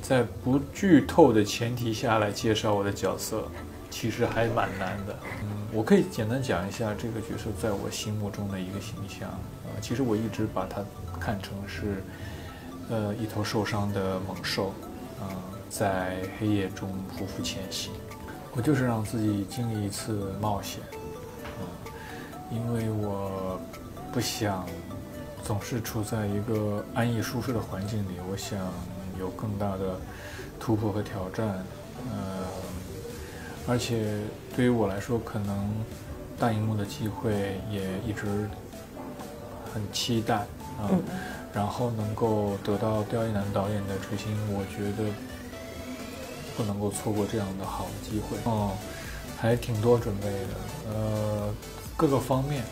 在不剧透的前提下来介绍我的角色，其实还蛮难的。我可以简单讲一下这个角色在我心目中的一个形象。其实我一直把它看成是，一头受伤的猛兽，在黑夜中匍匐前行。我就是让自己经历一次冒险，因为我不想总是处在一个安逸舒适的环境里，我想有更大的突破和挑战。而且对于我来说，可能大荧幕的机会也一直很期待然后能够得到刁亦男导演的垂青，我觉得不能够错过这样的好的机会。还挺多准备的，各个方面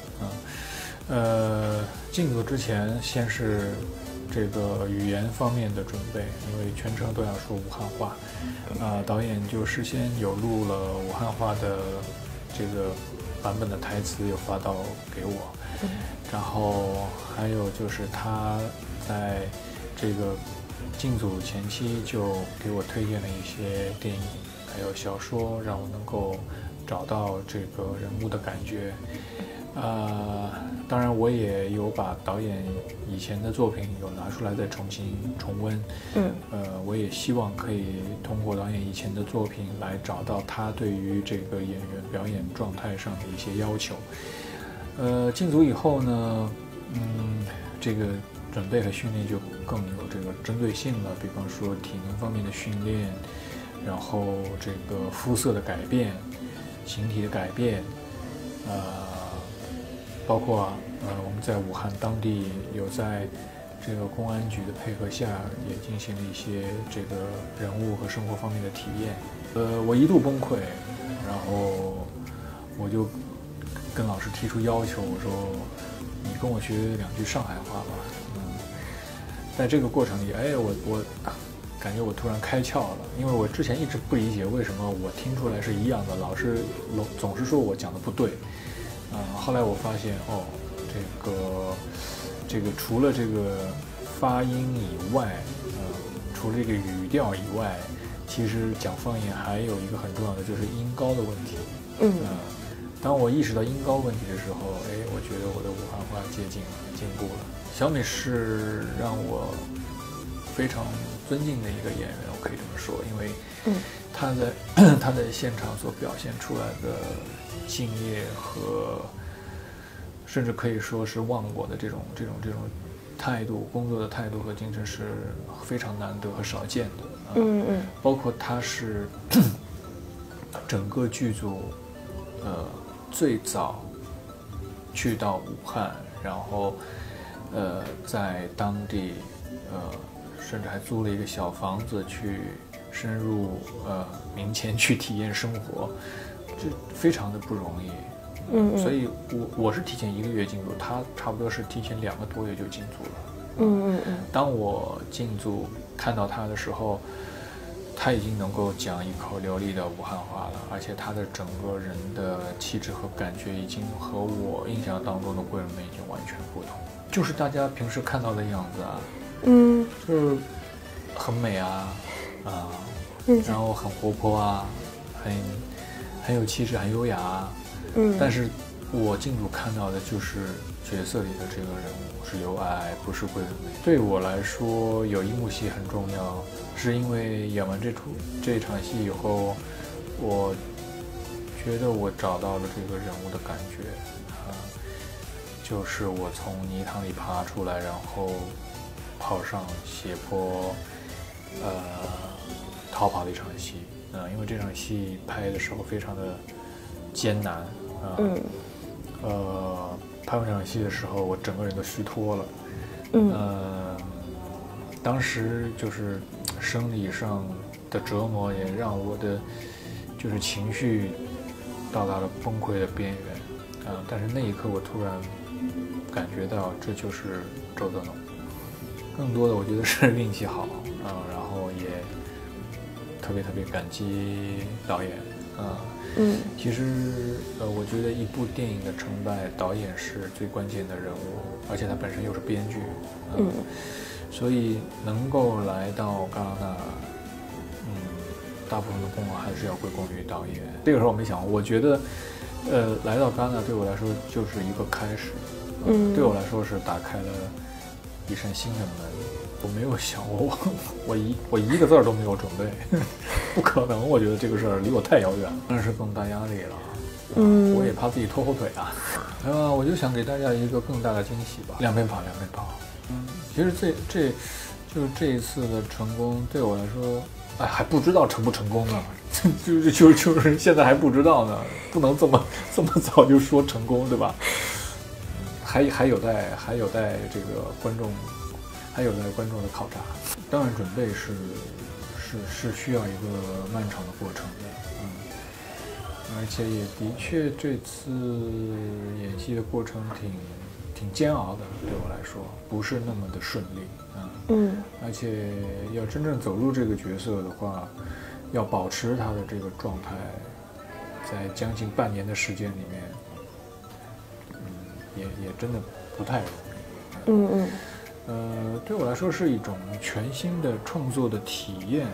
进组之前，先是这个语言方面的准备，因为全程都要说武汉话，导演就事先有录了武汉话的这个版本的台词，有发到给我。然后还有就是他在这个进组前期就给我推荐了一些电影，还有小说，让我能够找到这个人物的感觉。当然我也有把导演以前的作品有拿出来再重新重温。我也希望可以通过导演以前的作品来找到他对于这个演员表演状态上的一些要求。进组以后呢，这个准备和训练就更有这个针对性了，比方说体能方面的训练，然后这个肤色的改变，形体的改变，包括我们在武汉当地有在这个公安局的配合下，也进行了一些这个人物和生活方面的体验。我一度崩溃，然后我就跟老师提出要求，我说你跟我学2句上海话吧。在这个过程里，我感觉我突然开窍了，因为我之前一直不理解为什么我听出来是一样的，老师总是说我讲的不对。后来我发现这个除了这个发音以外，除了这个语调以外，其实讲方言还有一个很重要的就是音高的问题。当我意识到音高问题的时候，我觉得我的武汉话接近了，进步了。小美是让我非常尊敬的一个演员，我可以这么说，因为她在现场所表现出来的敬业和甚至可以说是忘我的这种态度，工作的态度和精神是非常难得和少见的。包括她是整个剧组最早去到武汉，然后在当地甚至还租了一个小房子去深入民间去体验生活，这非常的不容易。所以我是提前1个月进组，他差不多是提前2个多月就进组了。当我进组看到他的时候，他已经能够讲一口流利的武汉话了，而且他的整个人的气质和感觉已经和我印象当中的桂纶镁已经完全不同，就是大家平时看到的样子啊。就是很美啊，然后很活泼啊，很有气质，很优雅啊。但是我进组看到的就是角色里的这个人物是刘爱，不是桂纶镁。对我来说，有一幕戏很重要，是因为演完这场戏以后，我觉得我找到了这个人物的感觉就是我从泥塘里爬出来，然后跑上斜坡，逃跑的一场戏。因为这场戏拍的时候非常的艰难。拍完这场戏的时候，我整个人都虚脱了。当时就是生理上的折磨，也让我的就是情绪到达了崩溃的边缘。但是那一刻，我突然感觉到这就是周德农。更多的我觉得是运气好，然后也特别感激导演。其实我觉得一部电影的成败，导演是最关键的人物，而且他本身又是编剧。所以能够来到戛纳大部分的功劳还是要归功于导演。这个时候我没想过，我觉得，来到戛纳对我来说就是一个开始，对我来说是打开了一扇新的门。我没有想过，我一个字都没有准备，不可能。我觉得这个事儿离我太遥远了，那是更大压力了。我也怕自己拖后腿啊。我就想给大家一个更大的惊喜吧，两边跑。其实就是这一次的成功对我来说，还不知道成不成功呢，就是现在还不知道呢，不能这么早就说成功，对吧？还有待这个观众。还有待观众的考察，当然准备是需要一个漫长的过程的，而且也的确这次演戏的过程挺煎熬的，对我来说不是那么的顺利，而且要真正走入这个角色的话，要保持他的这个状态，在将近半年的时间里面，也真的不太容易，对我来说是一种全新的创作的体验，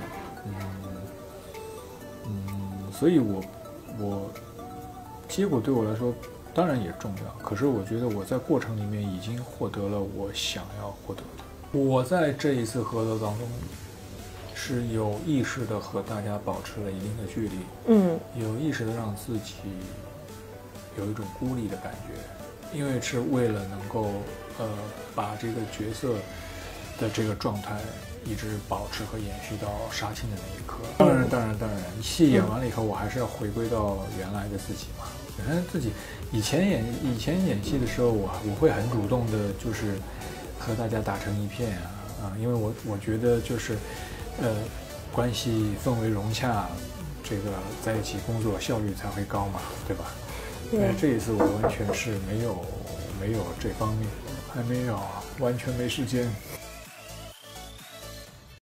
所以我结果对我来说当然也重要，可是我觉得我在过程里面已经获得了我想要获得的。我在这一次合作当中是有意识的和大家保持了一定的距离，有意识的让自己有一种孤立的感觉，因为是为了能够把这个角色的这个状态一直保持和延续到杀青的那一刻。当然，戏演完了以后，我还是要回归到原来的自己嘛。原来自己以前演戏的时候，我会很主动的，就是和大家打成一片因为我觉得就是关系氛围融洽，这个在一起工作效率才会高嘛，对吧？这一次我完全是没有这方面，还没有完全没时间。